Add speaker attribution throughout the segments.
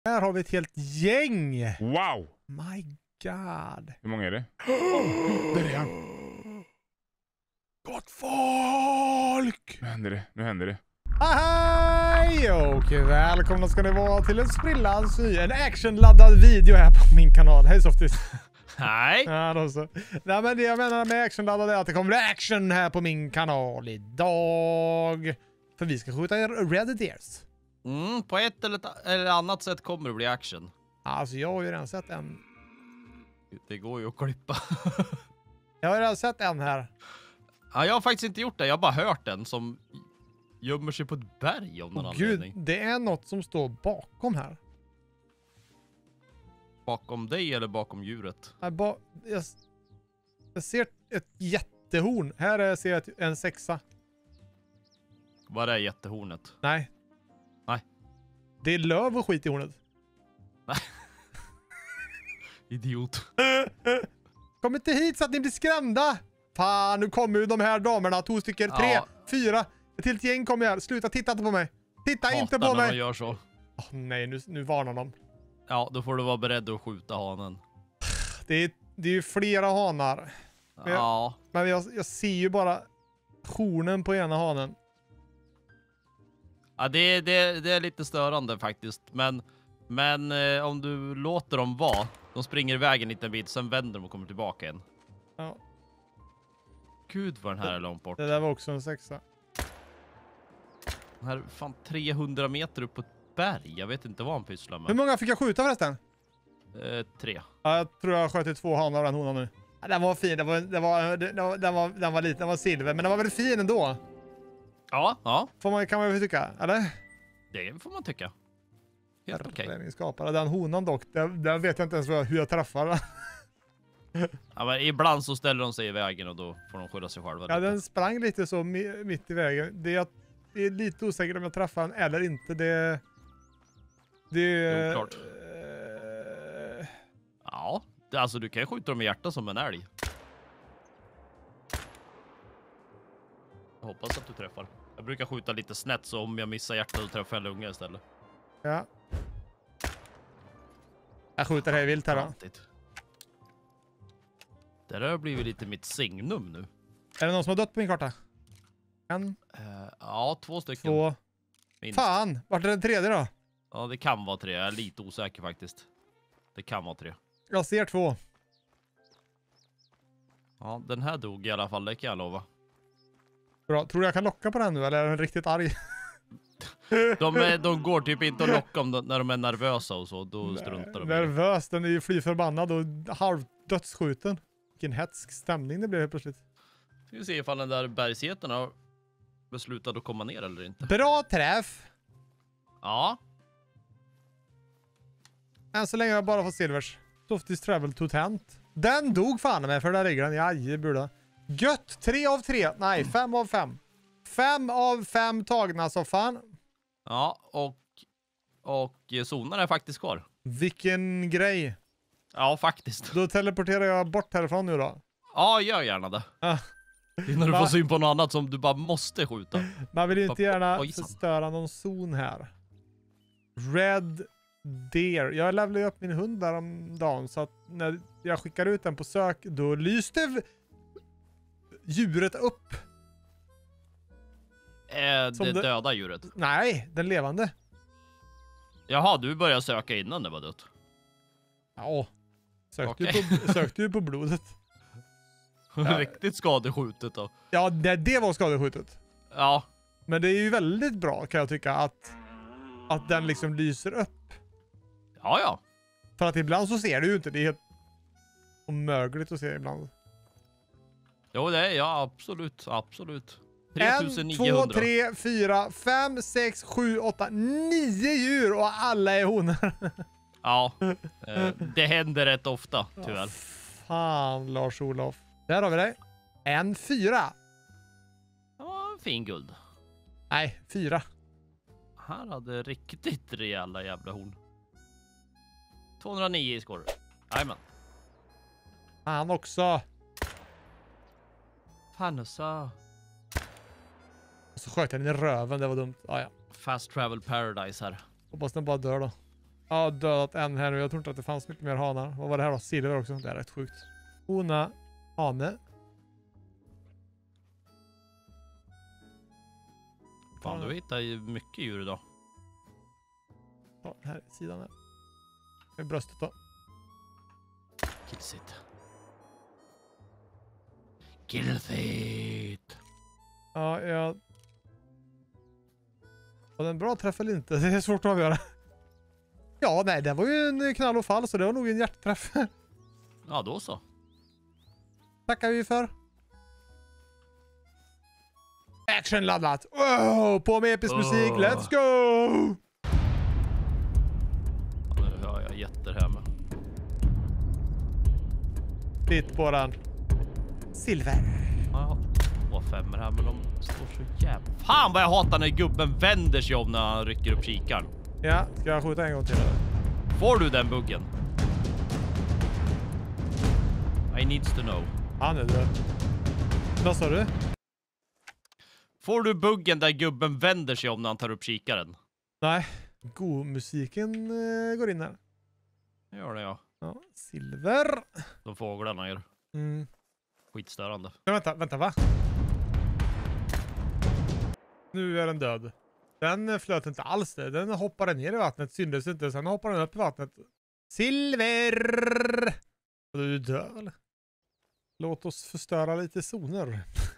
Speaker 1: Här har vi ett helt gäng.
Speaker 2: Wow!
Speaker 1: My god.
Speaker 2: Hur många är det?
Speaker 1: Där är han. Gott folk!
Speaker 2: Nu händer det.
Speaker 1: Hej och välkomna ska ni vara till en sprillans ny, en actionladdad video här på min kanal. Hej Softis.
Speaker 3: Hej!
Speaker 1: Ja, då så. Nej, men det jag menar med actionladdad är att det kommer bli action här på min kanal idag. För vi ska skjuta Red Deers.
Speaker 3: På ett eller annat sätt kommer det bli action.
Speaker 1: Alltså jag har ju redan sett en.
Speaker 3: Det går ju att klippa.
Speaker 1: Jag har redan sett en här.
Speaker 3: Ja, jag har faktiskt inte gjort det. Jag har bara hört den som gömmer sig på ett berg av någon anledning.
Speaker 1: Gud, det är något som står bakom här.
Speaker 3: Bakom dig eller bakom djuret?
Speaker 1: Jag ser ett jättehorn. Här ser jag en 6.
Speaker 3: Vad är jättehornet?
Speaker 1: Nej.
Speaker 3: Nej.
Speaker 1: Det är löv och skit i hornet.
Speaker 3: Idiot.
Speaker 1: Kom inte hit så att ni blir skrämda. Fan, nu kommer ju de här damerna. 2 stycken, 3, 4. Ett helt gäng kommer här. Sluta titta inte på mig. Titta inte på mig.
Speaker 3: Man gör så.
Speaker 1: Nej, nu varnar de.
Speaker 3: Ja, då får du vara beredd att skjuta hanen.
Speaker 1: Det är ju flera hanar. Men jag ser ju bara hornen på ena hanen.
Speaker 3: Ja, det är lite störande faktiskt. Men om du låter dem vara, de springer iväg en liten bit, sen vänder de och kommer tillbaka igen.
Speaker 1: Ja.
Speaker 3: Gud vad den här är långt bort.
Speaker 1: Det där var också en 6.
Speaker 3: Den här är fan 300 meter upp på ett berg. Jag vet inte vad han pysslar med.
Speaker 1: Hur många fick jag skjuta förresten?
Speaker 3: 3.
Speaker 1: Ja, jag tror jag sköt i 2 hanar av den honan nu. Ja, den var fin, den var liten, den var silver, men den var väldigt fin ändå.
Speaker 3: Ja.
Speaker 1: Kan man ju tycka, eller?
Speaker 3: Det får man tycka. Helt okej.
Speaker 1: Skapare. Den honan dock, där vet jag inte ens hur jag träffar den.
Speaker 3: Ja, men ibland så ställer de sig i vägen och då får de skydda sig själva.
Speaker 1: Ja, den sprang lite så mitt i vägen. Det är lite osäkert om jag träffar den eller inte. Det är
Speaker 3: klart. Ja, alltså du kan skjuta dem i hjärtat som en älg. Jag hoppas att du träffar. Jag brukar skjuta lite snett, så om jag missar hjärtat så träffar jag lunga istället.
Speaker 1: Ja. Jag skjuter här vilt här då.
Speaker 3: Det där har blivit lite mitt signum nu.
Speaker 1: Är det någon som har dött på min karta? En?
Speaker 3: Ja, 2 stycken.
Speaker 1: 2.
Speaker 3: Minst.
Speaker 1: Fan, vart är den 3 då?
Speaker 3: Ja, det kan vara 3. Jag är lite osäker faktiskt. Det kan vara 3.
Speaker 1: Jag ser 2.
Speaker 3: Ja, den här dog i alla fall, det kan jag lova.
Speaker 1: Bra. Tror du jag kan locka på den nu, eller är den riktigt arg?
Speaker 3: De går typ inte att locka när de är nervösa och så. Då struntar de.
Speaker 1: Nervös, den är ju fly förbannad och halvdödsskjuten. Vilken hetsk stämning det blev helt plötsligt.
Speaker 3: Ska vi se ifall den där bergsgeten har beslutat att komma ner eller inte.
Speaker 1: Bra träff!
Speaker 3: Ja.
Speaker 1: Än så länge har jag bara fått silvers. Softies travel to tent. Den dog fan med för den ryggen. Jajebula. Gött! 3 av 3. Nej, 5 av 5. 5 av 5 tagna så fan.
Speaker 3: Ja, och zonen är faktiskt kvar.
Speaker 1: Vilken grej.
Speaker 3: Ja, faktiskt.
Speaker 1: Då teleporterar jag bort härifrån nu då.
Speaker 3: Ja, gör gärna det. Innan du får syn på något annat som du bara måste skjuta.
Speaker 1: Man vill ju inte gärna förstöra någon zon här. Red Deer. Jag levlade upp min hund där om dagen, så att när jag skickar ut den på sök, då lyste djuret upp.
Speaker 3: Det döda djuret?
Speaker 1: Nej, den levande.
Speaker 3: Jaha, du började söka innan det var dött.
Speaker 1: Ja. Sökte ju på blodet.
Speaker 3: Riktigt skadeskjutet då.
Speaker 1: Ja, det var skadeskjutet.
Speaker 3: Ja.
Speaker 1: Men det är ju väldigt bra, kan jag tycka, att den liksom lyser upp.
Speaker 3: Ja.
Speaker 1: För att ibland så ser du ju inte. Det är helt omöjligt att se ibland.
Speaker 3: Jo, det är absolut.
Speaker 1: 1, 2,
Speaker 3: 3900.
Speaker 1: 3, 4, 5, 6, 7, 8, 9 djur och alla är honor.
Speaker 3: Ja, det händer rätt ofta, tyvärr.
Speaker 1: Fan, Lars-Olof. Där har vi dig. En 4.
Speaker 3: Ja, fin guld.
Speaker 1: Nej, 4.
Speaker 3: Här hade riktigt rejäla jävla horn. 209 i score. Jajamän.
Speaker 1: Han också.
Speaker 3: Fan så.
Speaker 1: Och så sköt jag den i röven, det var dumt. Ja.
Speaker 3: Fast travel paradise här.
Speaker 1: Hoppas den bara dör då. Jag har dödat en här nu. Jag tror inte att det fanns mycket mer hanar. Vad var det här då? Silver också. Det är rätt sjukt. Hona. Hane.
Speaker 3: Fan, du hittar ju mycket djur idag.
Speaker 1: Ja, den här sidan här. Med bröstet då.
Speaker 3: Killsit. Killsit.
Speaker 1: Ja, jag... Var den bra träff eller inte? Det är svårt att avgöra. Ja, nej, det var ju en knall och fall, så det var nog en hjärtträff.
Speaker 3: Ja, då så.
Speaker 1: Tackar vi för. Action laddat. Oh, på med episk musik. Let's go!
Speaker 3: Ja, nu hör jag jätter här med.
Speaker 1: Titt på den. Silver.
Speaker 3: Ja, 2-5 här, men de står så jävla... Fan vad jag hatar när gubben vänder sig om när han rycker upp kikaren.
Speaker 1: Ja, ska jag skjuta en gång till?
Speaker 3: Får du den buggen? I needs to know.
Speaker 1: Han är död. Vad sa du?
Speaker 3: Får du buggen där gubben vänder sig om när han tar upp kikaren?
Speaker 1: Nej, god musiken går in här.
Speaker 3: Det gör det, ja.
Speaker 1: Ja, silver.
Speaker 3: De fåglarna gör.
Speaker 1: Mm.
Speaker 3: Skitstörande.
Speaker 1: Ja, vänta, va? Nu är den död. Den flöt inte alls det. Den hoppade ner i vattnet, syndes inte. Sen hoppade den upp i vattnet. Silver! Och du är död, eller? Låt oss förstöra lite zoner.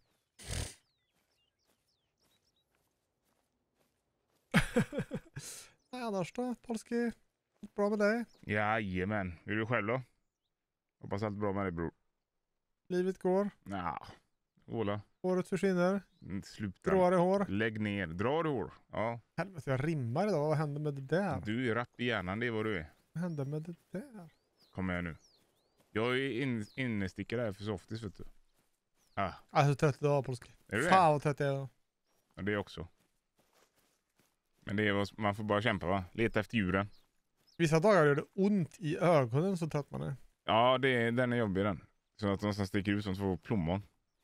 Speaker 1: Nej, annars då, Polski? Bra med dig?
Speaker 2: Jajamän. Hur är du själv då? Hoppas allt bra med dig, bror.
Speaker 1: Livet går.
Speaker 2: Nja, Ola.
Speaker 1: Håret försvinner.
Speaker 2: Sluta.
Speaker 1: Drar i hår.
Speaker 2: Lägg ner. Drar i hår. Ja.
Speaker 1: Helvete, jag rimmar idag. Vad hände med det där?
Speaker 2: Du är rapp i hjärnan, det är vad du är.
Speaker 1: Vad hände med det där?
Speaker 2: Kom med nu. Jag är innestickare här för softis, vet du. Ah,
Speaker 1: Alltså trött idag, Polski.
Speaker 2: är du det?
Speaker 1: Fan vad trött jag är.
Speaker 2: Ja, det är också. Men det är vad man får bara kämpa, va? Leta efter djuren.
Speaker 1: Vissa dagar gör det ont i ögonen så trött man är.
Speaker 2: Ja, den är jobbig den. Så att de som sticker ut som två plommon.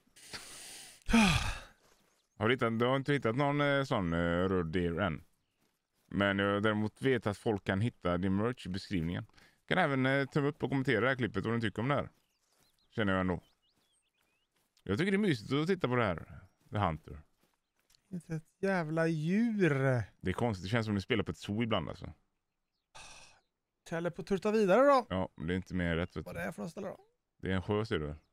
Speaker 2: Du har inte hittat någon sån röd deer än. Men jag däremot vet att folk kan hitta din merch i beskrivningen. Kan även tumma upp och kommentera det här klippet vad du tycker om det här. Känner jag ändå. Jag tycker det är mysigt att titta på det här. The Hunter.
Speaker 1: Inte ett jävla djur.
Speaker 2: Det är konstigt, det känns som att ni spelar på ett zoo ibland alltså.
Speaker 1: Täller på turta vidare då.
Speaker 2: Ja, men det är inte mer rätt. Vet
Speaker 1: Vad
Speaker 2: du.
Speaker 1: är det för något ställe då?
Speaker 2: Det är en sjö, ser du.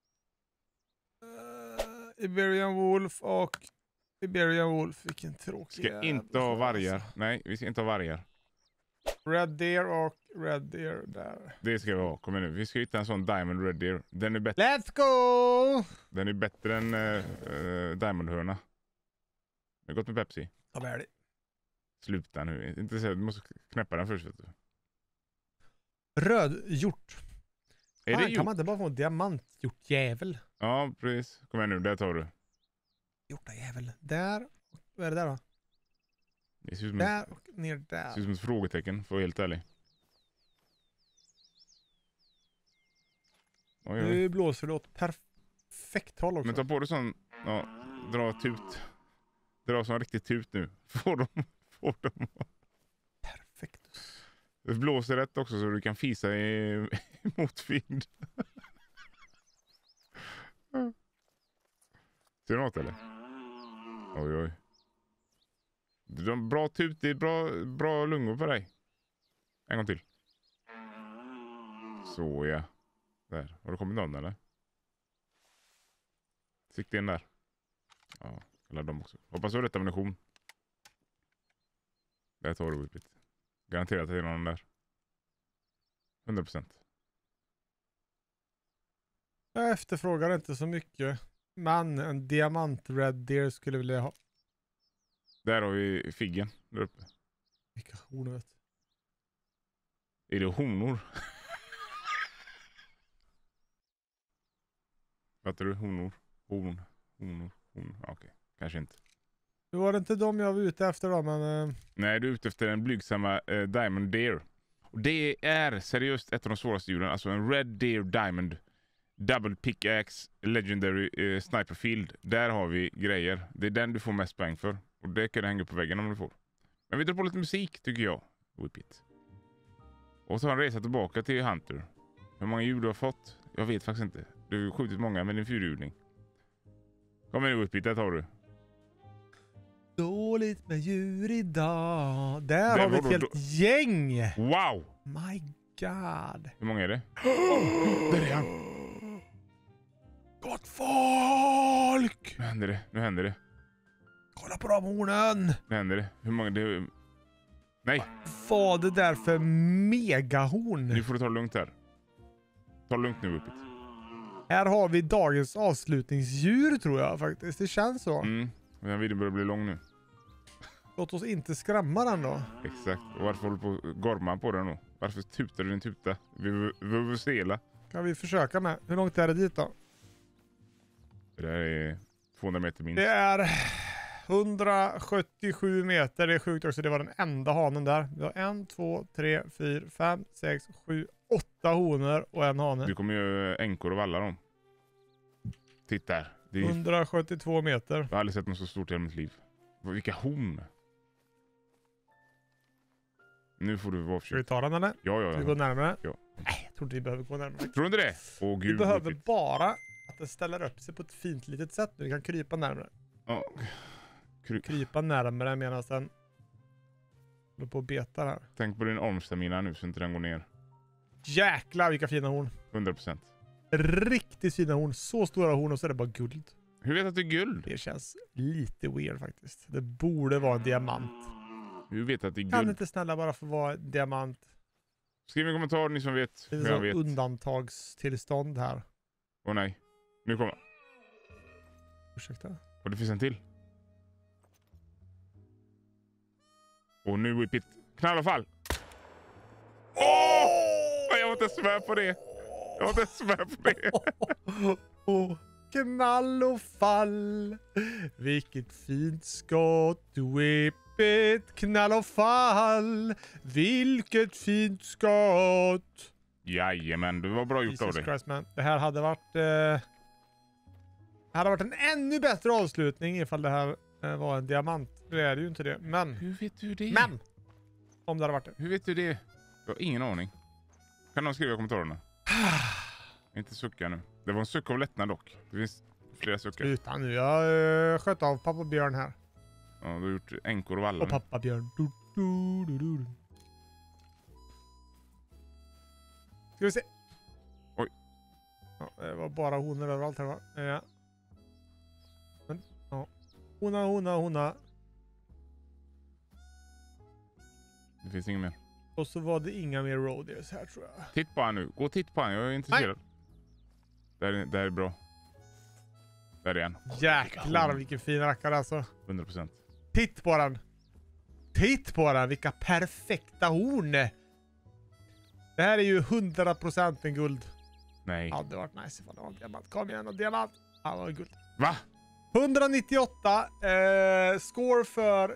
Speaker 1: Iberian Wolf och Iberian Wolf. Vilken tråkig
Speaker 2: Ska inte ha vargar. Nej, vi ska inte ha vargar.
Speaker 1: Red Deer och Red Deer där.
Speaker 2: Det ska vi ha. Kom igen nu. Vi ska hitta en sån Diamond Red Deer. Den är bättre.
Speaker 1: Let's go!
Speaker 2: Den är bättre än Diamond-hörna. Det är gott med Pepsi.
Speaker 1: Ja, vad är det?
Speaker 2: Sluta nu. Inte så, du måste knäppa den först, vet du.
Speaker 1: Röd hjort.
Speaker 2: Är det
Speaker 1: Kan
Speaker 2: hjort?
Speaker 1: man inte bara få en diamanthjortjävel?
Speaker 2: Ja, precis. Kom igen nu. Där tar du.
Speaker 1: Hjortajävel. Där. Vad är det där då?
Speaker 2: Det ser ut som,
Speaker 1: Där och ner där.
Speaker 2: ser ut som ett frågetecken, för att vara helt ärlig. Oj, oj.
Speaker 1: Nu blåser det åt perfekt håll också.
Speaker 2: Men ta på dig sån... Ja, dra tut. Dra sån riktigt tut nu. Får dem.
Speaker 1: Perfekt.
Speaker 2: Det blåser rätt också så du kan fisa i motvind. Ser du något eller? Oj, oj. Bra tut, det är bra lungor på dig. En gång till. Så ja. Där. Har du kommit någon eller? Sikta in där. Ja, eller dem också. Hoppas du har rätt ammunition. Där tar du Whippet. Garanterat att det är någon där. 100%.
Speaker 1: Jag efterfrågar inte så mycket. Men en diamant Red Deer skulle vilja ha.
Speaker 2: Där har vi figgen där uppe.
Speaker 1: Vilka honor vet du.
Speaker 2: Är det honor? Vad tror du? Honor? Honor. Okej, kanske inte.
Speaker 1: Nu var det inte dem jag var ute efter då, men...
Speaker 2: Nej, du är ute efter den blygsamma Diamond Deer. Och det är seriöst ett av de svåraste djuren. Alltså en Red Deer Diamond Double Pickaxe Legendary Sniper Field. Där har vi grejer. Det är den du får mest poäng för. Och det kan du hänga på väggen om du får. Men vi drar på lite musik tycker jag. Whip it. Och så har en resa tillbaka till Hunter. Hur många djur du har fått? Jag vet faktiskt inte. Du har skjutit många med din fyrhjuling. Kom nu upp hit, där tar du.
Speaker 1: Dåligt med djur idag. Där har vi ett helt gäng.
Speaker 2: Wow!
Speaker 1: My God.
Speaker 2: Hur många är det? Där är han.
Speaker 1: Gott folk!
Speaker 2: Nu händer det. Nu händer det.
Speaker 1: Kolla på de hornen.
Speaker 2: Nu händer det. Hur många? Det... Nej.
Speaker 1: Vad det där för megahorn?
Speaker 2: Nu får du ta det lugnt här. Ta det lugnt nu uppåt.
Speaker 1: Här har vi dagens avslutningsdjur tror jag faktiskt. Det känns så.
Speaker 2: Den videon börjar bli lång nu.
Speaker 1: Låt oss inte skrämma den då.
Speaker 2: Exakt. Och varför håller du på att gorma på den då? Varför tutar du din tuta? Vi behöver stela.
Speaker 1: Kan vi försöka med. Hur långt är det dit då?
Speaker 2: Det där är 200 meter minst.
Speaker 1: Det är 177 meter. Det är sjukt också. Det var den enda hanen där. Vi har 1, 2, 3, 4, 5, 6, 7, 8 honor och en hane.
Speaker 2: Du kommer ju änkor och valla dem. Titta här. Det är
Speaker 1: 172 meter.
Speaker 2: Jag har aldrig sett något så stort i hela mitt liv. Vilka horn. Nu får du vara
Speaker 1: Ska vi
Speaker 2: försiktig.
Speaker 1: ta den eller?
Speaker 2: Ja.
Speaker 1: Ska vi gå närmare?
Speaker 2: Ja.
Speaker 1: Nej, jag tror inte vi behöver gå närmare.
Speaker 2: Tror du inte det? Åh gud.
Speaker 1: Vi behöver bara att den ställer upp sig på ett fint litet sätt. Nu kan krypa närmare.
Speaker 2: Ja.
Speaker 1: Krypa närmare medan den håller på och betar här.
Speaker 2: Tänk på din armstamina nu så inte den går ner.
Speaker 1: Jäklar vilka fina horn.
Speaker 2: 100%.
Speaker 1: Riktigt fina horn. Så stora horn och så är det bara guld.
Speaker 2: Hur vet du att det är guld?
Speaker 1: Det känns lite weird faktiskt. Det borde vara en diamant.
Speaker 2: Hur vet du att det är
Speaker 1: Kan
Speaker 2: guld?
Speaker 1: inte snälla bara få vara en diamant?
Speaker 2: Skriv en kommentar ni som vet
Speaker 1: Det är
Speaker 2: hur jag
Speaker 1: så
Speaker 2: vet.
Speaker 1: undantagstillstånd här.
Speaker 2: Åh nej. Nu kommer.
Speaker 1: Ursäkta.
Speaker 2: Och det finns en till. Och nu är Pitt. Knall och fall. Åh! Jag var inte svär på det. Jag var inte svär på det.
Speaker 1: Knall och fall. Vilket fint skott. Whippet. Knall och fall. Vilket fint skott.
Speaker 2: Jajamän, det var bra gjort av
Speaker 1: Jesus
Speaker 2: dig.
Speaker 1: Christ, man. Det här hade varit en ännu bättre avslutning ifall det här var en diamant. Det är det ju inte det. Men.
Speaker 2: Hur vet du det?
Speaker 1: Men! Om det hade varit det.
Speaker 2: Hur vet du det? Jag har ingen aning. Kan någon skriva i kommentarerna? Inte sucka nu. Det var en suck av lättnad dock. Det finns flera suckar.
Speaker 1: Sluta nu. Jag sköt av pappa Björn här.
Speaker 2: Ja, du har gjort änkor och vallar.
Speaker 1: Och pappa Björn. Du. Ska vi se.
Speaker 2: Oj.
Speaker 1: Ja, det var bara honor överallt här va? Ja. Men, ja. Hona.
Speaker 2: Det finns inget mer.
Speaker 1: Och så var det inga mer roadies här tror jag.
Speaker 2: Titt på han nu. Gå och titt på han. Jag är intresserad. Där är bra. Där är han.
Speaker 1: Jäklar vilken fin rackare alltså.
Speaker 2: 100%.
Speaker 1: Titt på den. Titt på den. Vilka perfekta horn. Det här är ju 100% en guld.
Speaker 2: Nej.
Speaker 1: Ja, det var nice ifall det var en diamant. Kom igen och diamant. Ja, det var guld.
Speaker 2: Va?
Speaker 1: 198. Score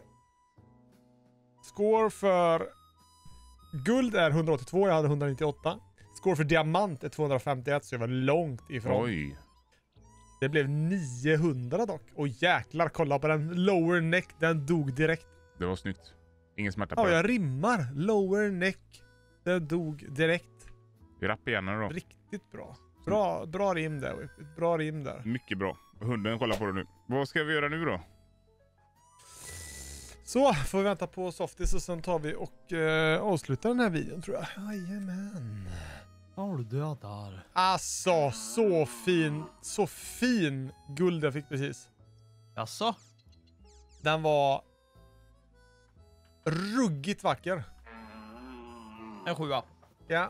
Speaker 1: för guld är 182. Jag hade 198. Score för diamant är 251 så jag var långt ifrån.
Speaker 2: Oj.
Speaker 1: Det blev 900 dock. Och jäklar, kolla på den. Lower neck, den dog direkt.
Speaker 2: Det var snyggt. Ingen smärta på
Speaker 1: Ja,
Speaker 2: det.
Speaker 1: jag rimmar. Lower neck, den dog direkt.
Speaker 2: Vi rappar igen då.
Speaker 1: Riktigt bra. Bra rim där. Bra rim där.
Speaker 2: Mycket bra. Hunden kollar på det nu. Vad ska vi göra nu då?
Speaker 1: Så, får vi vänta på Softies och sen tar vi och avslutar den här videon tror jag. Jajamän.
Speaker 3: Har du dödar?
Speaker 1: Alltså, så fin guld jag fick precis.
Speaker 3: Jaså?
Speaker 1: Den var ruggigt vacker.
Speaker 3: En 7.
Speaker 1: Ja.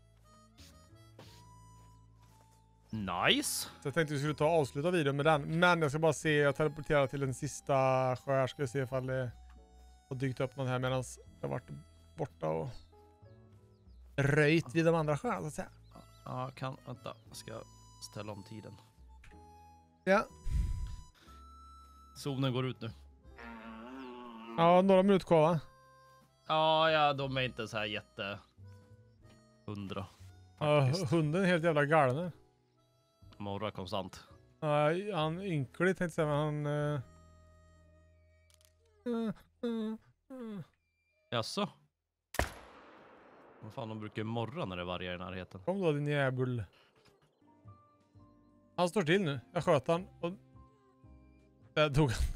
Speaker 3: Nice.
Speaker 1: Så jag tänkte vi skulle ta och avsluta videon med den. Men jag ska bara se, jag teleporterar till den sista skär. Ska se ifall det har dykt upp någon här medan jag varit borta och röjt vid de andra sjöarna så att säga.
Speaker 3: Ja, vänta. Jag ska ställa om tiden.
Speaker 1: Ja.
Speaker 3: Zonen går ut nu.
Speaker 1: Ja, några minuter kvar va?
Speaker 3: Ja, de är inte så här jätte 100.
Speaker 1: Ja, hunden är helt jävla galen.
Speaker 3: Morra konstant.
Speaker 1: Ja, han ynklig tänkte jag säga, men han...
Speaker 3: Jaså? Vad fan, de brukar morra när det är vargar i närheten.
Speaker 1: Kom då din jävul. Han står till nu. Jag sköt han. Och... där tog han.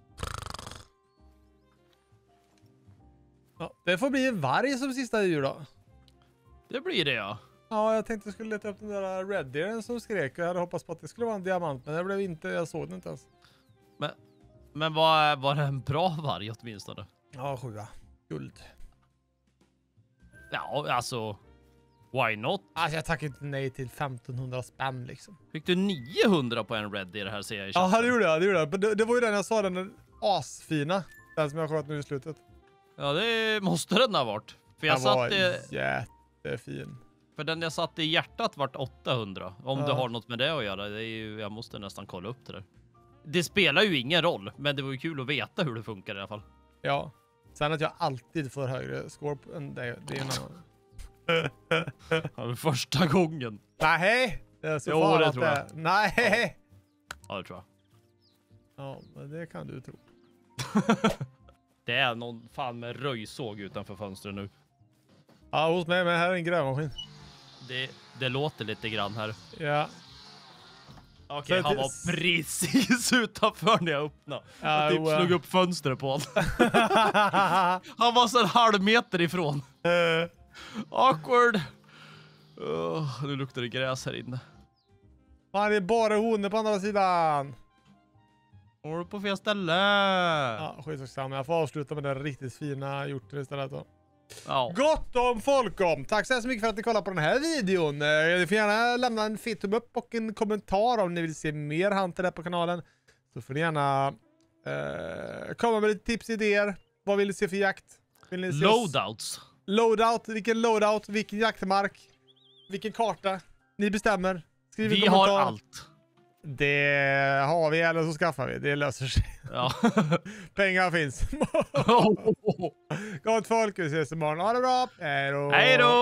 Speaker 1: Ja, det får bli en varg som sista djur då.
Speaker 3: Det blir det, ja.
Speaker 1: Ja, jag tänkte jag skulle leta upp den där Red Deeren som skrek. Jag hade hoppats på att det skulle vara en diamant, men det blev inte. Jag såg den inte ens.
Speaker 3: Men var det en bra varg åtminstone?
Speaker 1: Ja, 7. Guld.
Speaker 3: Ja, alltså... Why not?
Speaker 1: Alltså jag tackar inte nej till 1500 spänn liksom.
Speaker 3: Fick du 900 på en Red Deer här, ser jag i chatten?
Speaker 1: Ja, det gjorde jag. Det var ju den jag sa, den asfina. Den som jag sköt nu i slutet.
Speaker 3: Ja, det måste den ha varit. För jag
Speaker 1: Den var
Speaker 3: satt
Speaker 1: jättefin.
Speaker 3: för den jag satte i hjärtat vart 800. Om
Speaker 1: Ja.
Speaker 3: du har något med det att göra. Det är ju, jag måste nästan kolla upp det där. Det spelar ju ingen roll, men det var ju kul att veta hur det funkar i alla fall.
Speaker 1: Ja. Sen att jag alltid får högre score än det är en annan.
Speaker 3: Ja, det första gången.
Speaker 1: Nej! Det är så
Speaker 3: Jo,
Speaker 1: fan
Speaker 3: det
Speaker 1: att
Speaker 3: tror jag.
Speaker 1: Nej!
Speaker 3: Ja, det tror jag.
Speaker 1: Ja, men det kan du tro.
Speaker 3: Det är någon fan med röjsåg utanför fönstret nu.
Speaker 1: Ja, hos mig, men här är en grävmaskin.
Speaker 3: Det låter lite grann här.
Speaker 1: Ja.
Speaker 3: Okej, han var precis utanför när jag öppnade.
Speaker 1: Ja,
Speaker 3: Jag typ
Speaker 1: jo,
Speaker 3: slog upp fönstret på honom. Han var så en halv meter ifrån. Awkward. Nu luktar det gräs här inne.
Speaker 1: Fan, det är bara honor på andra sidan.
Speaker 3: Var du på fel ställe?
Speaker 1: Ja, skitsamma. Jag får avsluta med den riktigt fina hjorten istället då.
Speaker 3: Ja.
Speaker 1: Gott om folk om! Tack så mycket för att ni kollar på den här videon. Ni får gärna lämna en fet tumme upp och en kommentar om ni vill se mer Hunter där på kanalen. Så får ni gärna komma med lite tips, idéer. Vad vill ni se för jakt? Vill ni se
Speaker 3: Loadouts.
Speaker 1: Loadout, vilken jaktmark, vilken karta. Ni bestämmer. Skriv
Speaker 3: Vi
Speaker 1: en kommentar.
Speaker 3: har allt.
Speaker 1: Det har vi, eller så skaffar vi. Det löser sig.
Speaker 3: Ja.
Speaker 1: Pengar finns. Gott folk, vi ses imorgon. Ha det bra. Hej då.
Speaker 3: Hej då.